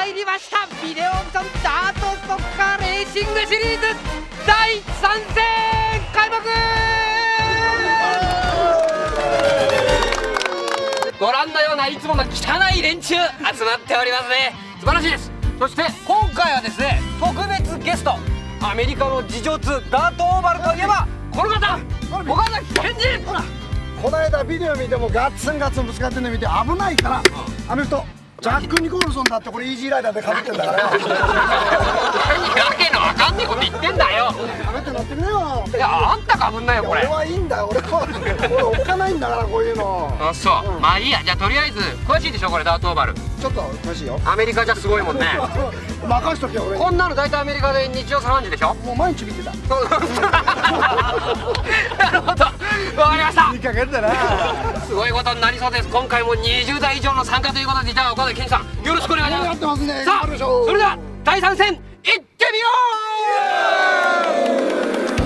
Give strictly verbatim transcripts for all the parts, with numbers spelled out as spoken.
参りました。ビデオオプションダートソッカーレーシングシリーズだいさん戦開幕。ご覧のようないつもの汚い連中集まっておりますね。素晴らしいです。そして今回はですね、特別ゲスト、アメリカの事情通ダートオーバルといえばこの方、岡崎健二。ほら、 この間ビデオ見てもガッツンガツンぶつかってるの見て危ないから、あの人ジャック・ニコルソンだってこれイージーライダーでかぶってんだから。 何わけのわかんねえこと言ってんだよ。 あなた乗ってくれよ。 いや、あんたかぶんないよこれ。 俺はいいんだよ、俺は俺おっかないんだからこういうの。 あ、そう、うん、まあいいや。じゃあとりあえず詳しいでしょこれダートオーバル。ちょっと詳しいよ。アメリカじゃすごいもんね。 任しとけよ俺に。 こんなの大体アメリカで日常茶飯事でしょ。 もう毎日見てた。 なるほど、わかりました。 いい加減だな。 すごいことになりそうです。今回もにじゅうだい以上の参加ということで、じゃあ岡崎健二さんよろしくお願いします。 やってますね。 さあ、それではだいさん戦いってみよう。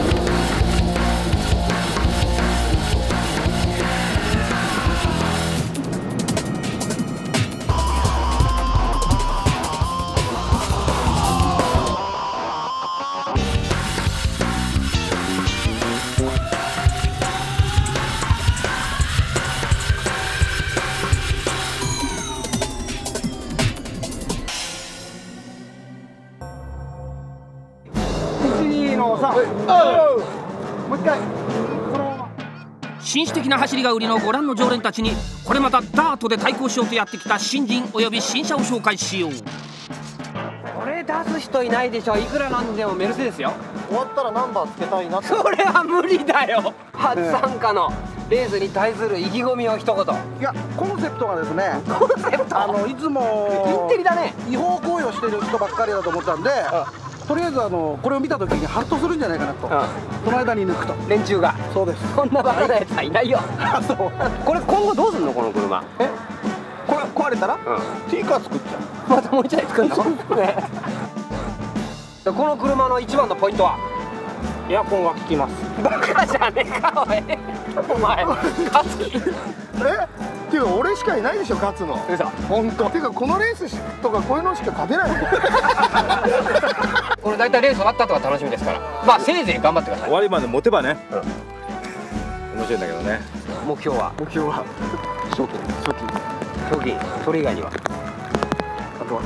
もう一回。 紳士的な走りが売りのご覧の常連たちに、これまたダートで対抗しようとやってきた新人および新車を紹介しよう。これ出す人いないでしょ。いくらなんでもメルセデスよ。 終わったらナンバーつけたいなって。 それは無理だよ。初参加のレースに対する意気込みを一言。 いや、コンセプトがですね、 コンセプト、 あのいつもインテリだね。 違法行為をしてる人ばっかりだと思ったんで、とりあえずあのこれを見た時にハッとするんじゃないかなと、うん、その間に抜くと。 連中が。 そうです。 そんなバカなやつはいないよ。あ、そう。これ今後どうすんのこの車。 え、これ壊れたら、うん、ティーカー作っちゃう。 またもう一台作るの。ね、この車の一番のポイントはエアコンが効きます。 バカじゃねえかおい。お前勝つ気。 えっていうか俺しかいないでしょ勝つの。 嘘。 本当。ていうかこのレースとかこういうのしか勝てないの。 これ大体レース終わった後が楽しみですから、まあせいぜい頑張ってください。 終わりまで持てばね、うん、面白いんだけどね。 目標は目標は賞金。賞金賞金。それ以外にはあとは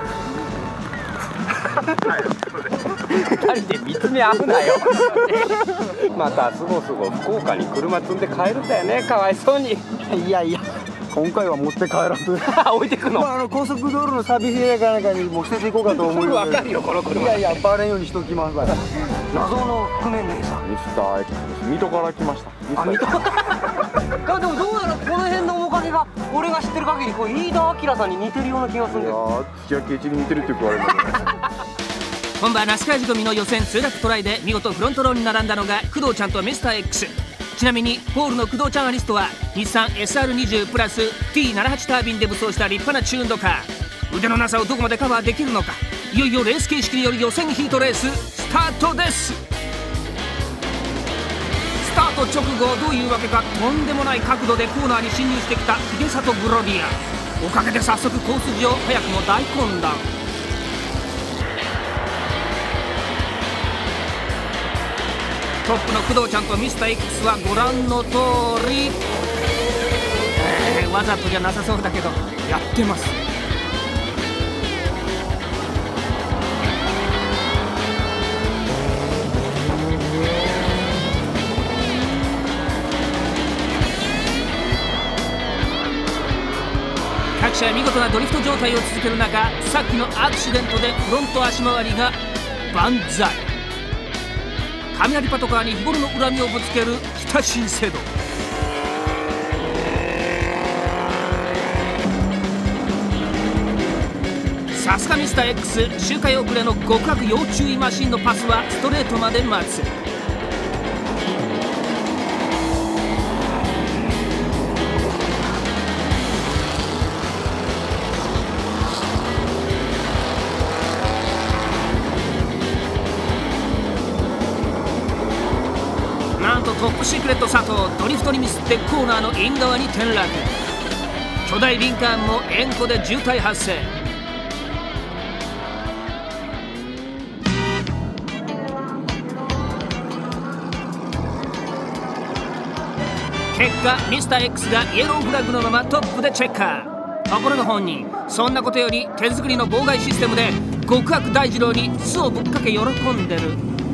ふたりで見つめ合うなよ。またすごすご福岡に車積んで帰るんだよね、かわいそうに。 いやいや、今回は持って帰らず置いてくの。 まあ、あの高速道路のサービスエリアかなんかにもう捨てていこうかと思うので。 分かるよこの車。 いやいや、バレんようにしときます。 謎の覆面レーサーミスター X です。水戸から来ました。 あ、水戸。でもどうやらこの辺の面影が俺が知ってる限りこう飯田明さんに似てるような気がするんだよ。 いやー、土屋圭一に似てるって言われるんだけどね。 本場那須川仕込みの予選通落トライで見事フロントローに並んだのが工藤ちゃんとミスター X。ちなみにポールの工藤ちゃんアリストは日産 エスアールにじゅう プラス ティーななじゅうはち タービンで武装した立派なチューンドカー。腕のなさをどこまでカバーできるのか。いよいよレース形式による予選ヒートレーススタートです。スタート直後どういうわけかとんでもない角度でコーナーに進入してきた秀里グロディア。おかげで早速コース上早くも大混乱。トップの工藤ちゃんとミスター X はご覧の通り、えー、わざとじゃなさそうだけどやってます。各社見事なドリフト状態を続ける中、さっきのアクシデントでフロント足回りが万歳。雷パトカーに日頃の恨みをぶつける北新制度。さすがミスター X、 周回遅れの極悪要注意マシンのパスはストレートまで待つ。なんとトップシークレット佐藤、ドリフトにミスってコーナーのイン側に転落。巨大リンカーンも円弧で渋滞発生。 結果ミスター X がイエローフラグのままトップでチェッカー。ところが本人、そんなことより手作りの妨害システムで極悪大二郎に巣をぶっかけ喜んでる。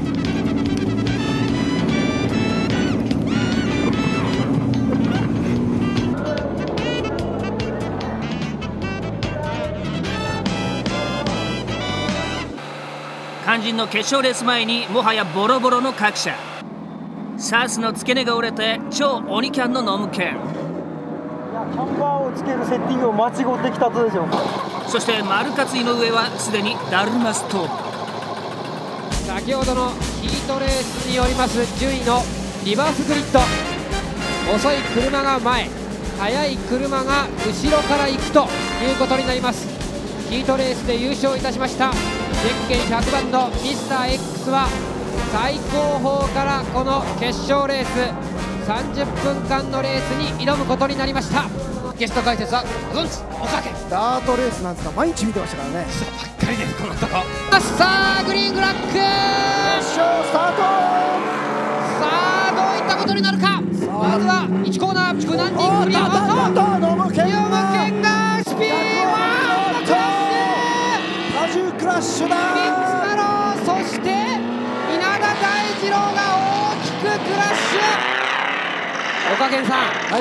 肝心の決勝レース前にもはやボロボロの各社。サースの付け根が折れて超鬼キャンのノムケン。 いや、キャンバーをつけるセッティングを間違ってきたとでしょうか。 そして丸勝井上はすでにダルマストープ。 先ほどのヒートレースによります順位のリバースグリッド、遅い車が前、速い車が後ろから行くということになります。ヒートレースで優勝いたしましたゼッケンひゃくばんのミスター X は最高峰からこの決勝レースさんじゅっぷんかんのレースに挑むことになりました。ゲスト解説はご存知おかけダートレースなんですが毎日見てましたからね。 そうばっかりですこのとこ。さあグリーンフラッグ、 決勝スタート。 さあどういったことになるか。まずはいちコーナー無難にクリア。 ノムケンノムケンがスピード多重クラッシュだ。 ミッツマロー、そして稲田大二郎が大きくクラッシュ。岡健さん、 はい、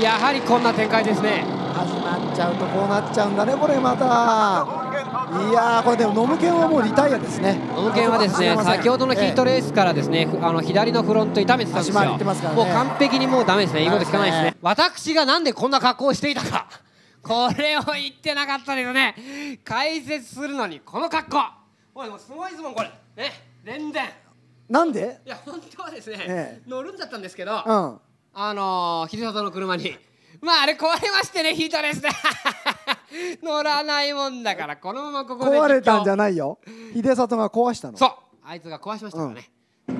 やはりこんな展開ですね。 始まっちゃうとこうなっちゃうんだねこれまた。いやーこれでもノムケンはもうリタイアですね。 ノムケンはですね先ほどのヒートレースからですね、ええ、あの左のフロント痛めてたんですよ。 ね、 もう完璧にもうダメですね。言うこと聞かないですね。私がなんでこんな格好をしていたかこれを言ってなかったですね。解説するのにこの格好、おいもうすごいですもんこれね。全然なんで。 いや本当はですね、 ええ、 乗るんだったんですけど、 うん、 あのー、秀里の車にまああれ壊れましてね、ヒートレースで乗らないもんだからこのままここで壊れたんじゃないよ。秀里が壊したの。 そう、あいつが壊しましたからね、うん、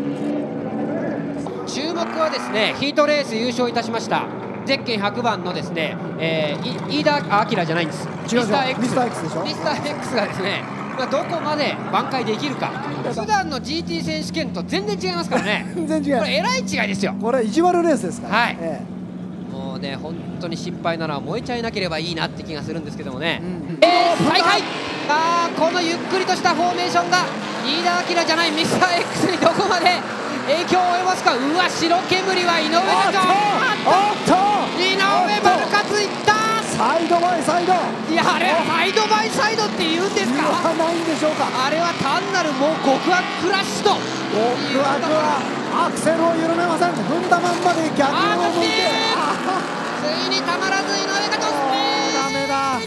注目はですねヒートレース優勝いたしましたゼッケンひゃくばんのですね、えー、飯田明じゃないんです。 違う違う、 ミスター X、 ミスター X でしょ。 ミスター X がですね、まあ、どこまで挽回できるか。普段の ジーティー 選手権と全然違いますからね全然違う。 これえらい違いですよ。 これ意地悪レースですから。 はい、 ええ、もうね本当に心配なのは燃えちゃいなければいいなって気がするんですけどもね、 うん、 えー、再開。あーこのゆっくりとしたフォーメーションが飯田明じゃないミスター X にどこまで影響を及ぼすか。うわ白煙は井上だぞ。 おっと井上丸勝いった。 サイドバイサイド。 いやあれサイドバイサイドって言うんですか。 言わないんでしょうか。 あれは単なるもう極悪クラッシュと。 極悪はアクセルを緩めません。踏んだまんまで逆を向いて、 ついにたまらず井上がトスピン。 ダメだ。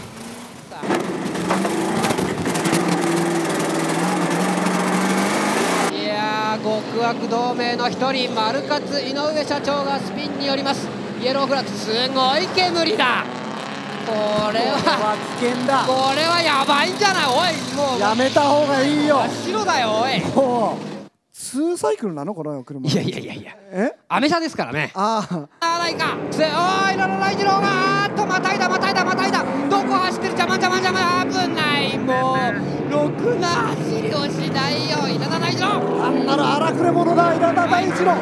いやー極悪同盟の一人丸勝井上社長がスピンによりますイエローフラッグ。すごい煙だ。これは危険だ。 これはやばいんじゃない。おいもうやめた方がいいよ。 真っ白だよおい。 もうツーサイクルなのこの車。 いやいやいやいや、 えアメ車ですからね。 ああないか。せおいララライジローがあーっとまたいだまたいだまたいだ。どこ走ってる。邪魔邪魔邪魔。危ない。もうろくな走りをしないよ稲田大二郎。 あ、単なる荒くれ者だ稲田大二郎。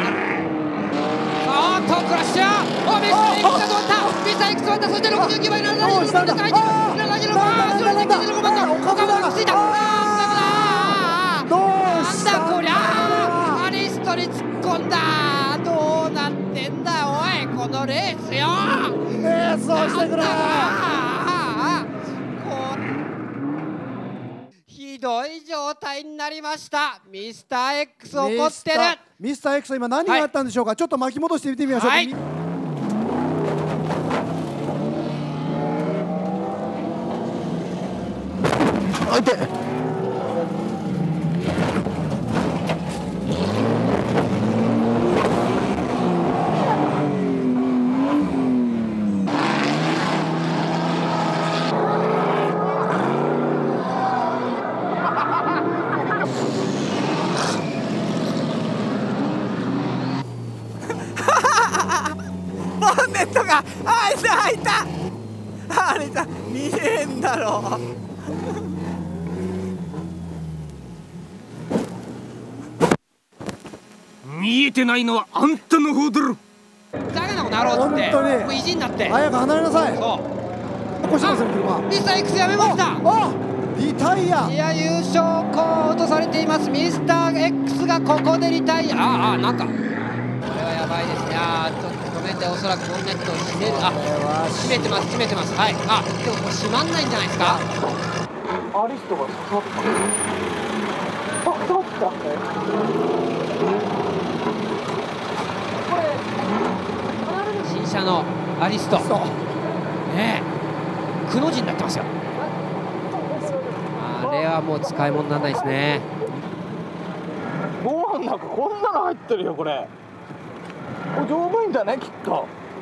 おっとクラッシュ。おミスター X が通った。ミスター X が通った。そしてろくじゅうきゅうばい稲田大二郎が入ってくる。稲田大二郎が後ろににじゅうろくばんの岡本がついた。あーどうなんしただこりゃ。アリストに突っ込んだ。どうなってんだおいこのレースよ。 レースをしてくれ。 ひどい状態になりました。ミスター X 怒ってる。 ミスター X 今何があったんでしょうか、はい、ちょっと巻き戻してみてみましょう。 はい、 あいて。 ボンネットがあいつ開いた。あれだ見えんだろう。 見えてないのはあんたの方だろ。 ざけなことなろうっつって本当にもう意地になって早く離れなさい。 そう起こしてますよ車。 ミスター X やめました。 あ、リタイア。 いや優勝候補とされていますミスター X がここでリタイア。ああなんかこれはやばいですね。あーちょっと止めておそらくボンネットを閉める。あ閉めてます閉めてます。はい。あでもこれ閉まんないんじゃないですか。 アリストが刺さった刺さった新車のアリストねえくの字になってますよ。あれはもう使い物にならないですね。 ご飯なんかこんなの入ってるよこれ。これ丈夫いんだねきっと。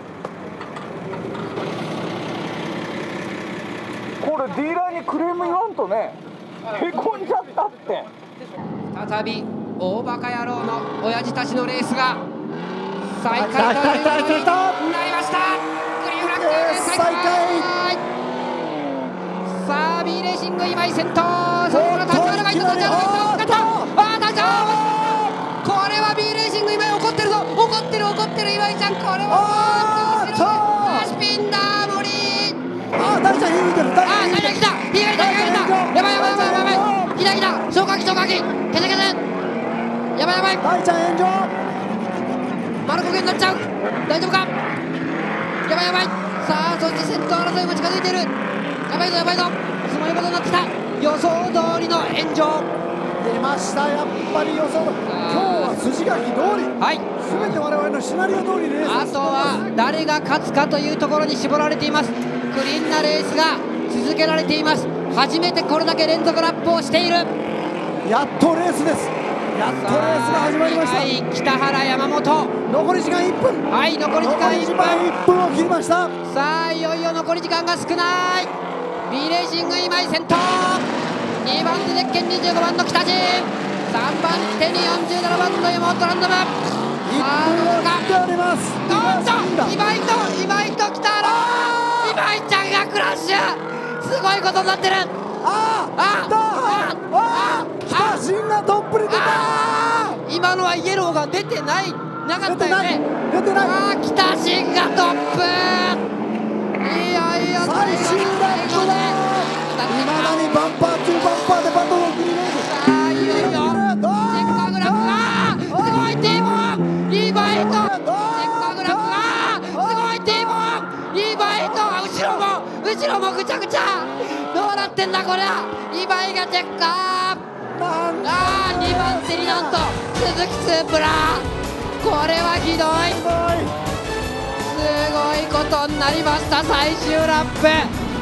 これディーラーにクレーム言わんとねへこんじゃったって。 再び大バカ野郎の親父たちのレースが再開ということになりました。グリーンフラッグで再開。さあ B レーシング今井先頭。そこから立ち上がるがいと立ち上がるがいとあ大丈夫。これは B レーシング今井怒ってるぞ怒ってる怒ってる今井ちゃん。これはスピンだ森。 あ大ちゃん引いてる。 あ大ちゃん来た引いた引いたやばいやばいやばいやばい来た来た消火器消火器ケセケセやばいやばい大ちゃん炎上。 丸焦げになっちゃう。大丈夫か。やばいやばい。さあそして先頭争いも近づいている。やばいぞやばいぞすごいことになってきた。予想通りの炎上出ましたやっぱり予想。今日は筋書き通り。 はい全て我々のシナリオ通りレース。 あとは誰が勝つかというところに絞られています。クリーンなレースが続けられています。初めてこれだけ連続ラップをしている。 やっとレースです。やっとレースが始まりました。 はい北原山本残り時間いっぷん。 はい残り時間いっぷん。 残り時間いっぷんを切りました。 さあいよいよ残り時間が少ない。 B レーシング今井先頭。にばん手ゼッケンにじゅうごばんの北地。さんばん手によんじゅうななばんの山本ランドム。さあどうか。 切っております。 どうぞ今井と今井と北原今井ちゃんがクラッシュ。すごいことになってる。 ああああ北新がトップに出た。 今のはイエローが出てないなかったよね。 出てない。 ああ北新がトップ。いやいや最終ラップだ。いまだにバンパー中バンパーでバトルを切り抜く。 さあいよいよチェッカーグラフがすごい T ボーンリーバイト。チェッカーグラフがすごい T ボーンリーバイト。後ろも後ろもぐちゃぐちゃどうなってんだこれ。今井がチェッカー。ああにばん手になんと鈴木スープラ。これはひどい。すごいことになりました最終ラップ。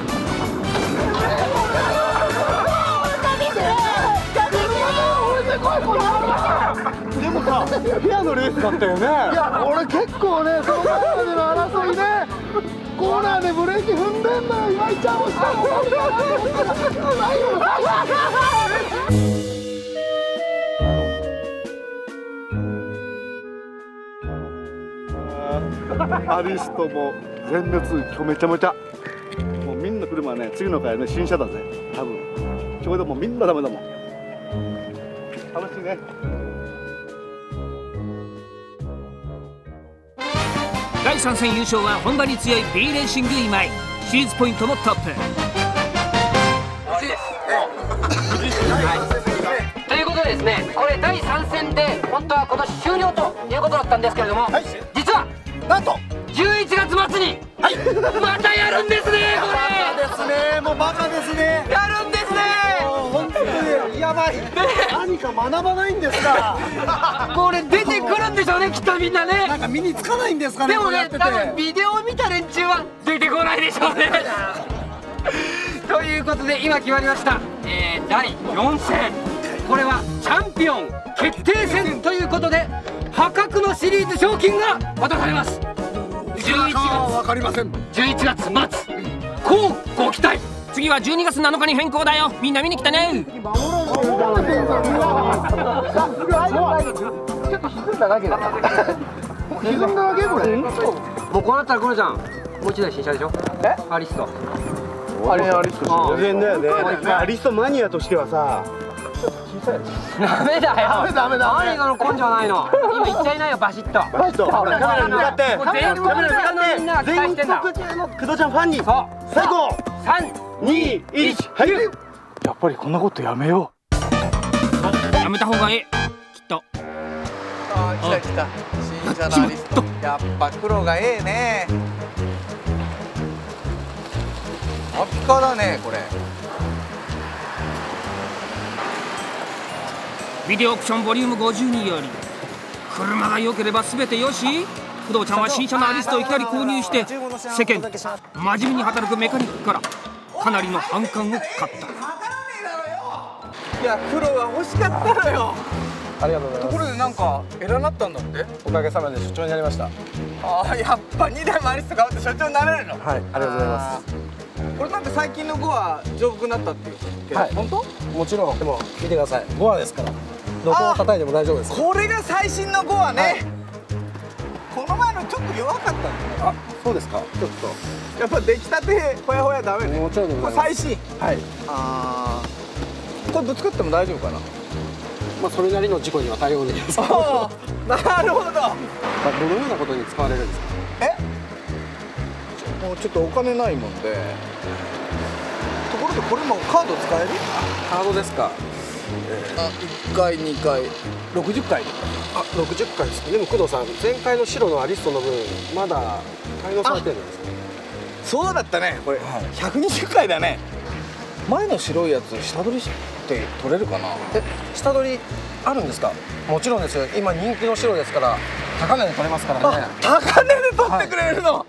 でもさフェアのレースだったよね。いや俺結構ねその前までの争いでコーナーでブレーキ踏んでんのよ。今井ちゃんもしたのアリストも全滅今日めちゃめちゃもうみんな車ね次の回ね新車だぜ多分。今日でもみんなダメだもん。楽しいね。 だいさん戦優勝は本場に強い B レーシング今井。シリーズポイントもトップ。ということでですねこれだいさん戦で本当は今年終了ということだったんですけれども、はい、実はなんとじゅういちがつ末に、はい、またやるんですねこれ。 バカですね。もうバカですね。 やるんですね。 本当にやばい。何か学ばないんですか。 これ出てくるんでしょうねきっとみんなね。 なんか身につかないんですかね。 でもねこうやってて多分ビデオを見た連中は出てこないでしょうねということで今決まりました、えー、だいよん戦。これはチャンピオン決定戦ということで破格のシリーズ賞金が渡されます。じゅういちがつわかりません。 じゅういちがつ末こうご期待。次はじゅうにがつなのかに変更だよ。みんな見に来てね。 ちょっと沈んだだけだ。沈んだだけこれ。もうこうなったらこのちゃんもう一台新車でしょ。え？アリスト。 あれアリスト新車全然だよね。アリストマニアとしてはさダメだよ。 ダメダメダメ。 何その根性ないの。今言っちゃいないよバシッと。 バシッとほらカメラに向かってもう全国のみんなが期待してんだ。 全国中の工藤ちゃんファンにそう。 最高。 三にいちはい。やっぱりこんなことやめよやめた方がいいきっと。 あー来た来た新車のアリスト。やっぱ黒がええね。あピカだねこれ。 ビデオオプションボリュームごじゅうにより車が良ければ全てよし。工藤ちゃんは新車のアリストをいきなり購入して世間真面目に働くメカニックからかなりの反感を買った。 いや黒が欲しかったのよ。 ありがとうございます。 ところでなんか偉なったんだって。 おかげさまで所長になりました。 ああやっぱにだいもアリスト買うと所長になれるの。 はい、ありがとうございます。 これなんか最近のごは丈夫くなったっていうけど、 はい本当？ もちろん、でも見てください。ごわですから。どこを叩いても大丈夫です。 これが最新のごはね、はい、この前のちょっと弱かったんだよ。 あ、そうですか。ちょっとやっぱ出来たてほやほやダメね。 もちろんでごこざいます。 れ最新。 はい。 ああ。これぶつかっても大丈夫かな。 まあそれなりの事故には対応できます。 ああ、なるほど。 まあどのようなことに使われるんですか。 え？もうちょっとお金ないもんで。ところでこれもカード使える？ カードですか。 あ、いっかいにかいろくじゅっかい。あ、ろくじゅっかいです。でも工藤さん、前回の白のアリストの分まだ対応されてるんですか。 そうだったね。これ、はい、ひゃくにじゅっかいだね。前の白いやつ下取りして取れるかな。 え、下取りあるんですか。もちろんですよ。今人気の白ですから高値で取れますからね。 高値で取ってくれるの、はい、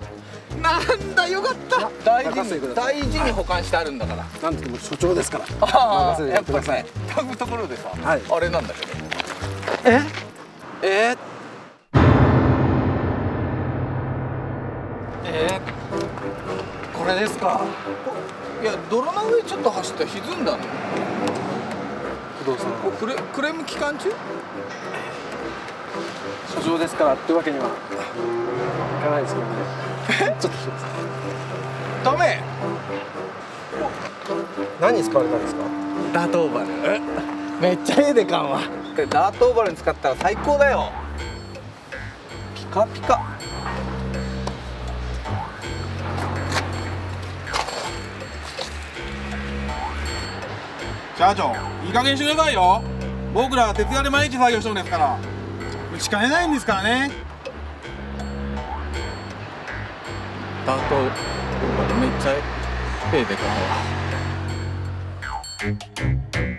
なんだよかった。大事に大事に保管してあるんだから。 なんても所長ですから。 ああ、 やってください。 多分ところでさ、 はい、 あれなんだけど。 え？えー？えー？これですか。 いや泥の上ちょっと走って歪んだの。 工藤さん、 クレクレーム期間中？ 所長ですからってわけにはいかないですけどね。ちょっとダメ。 何に使われたんですか。 ダートオーバル。めっちゃええでかんわ。ダートオーバルに使ったら最高だよ。ピカピカ。 社長、いい加減してくださいよ。僕らは徹夜で毎日作業してるんですから。打ちかねないんですからね。 ダートめっちゃええでかんわ。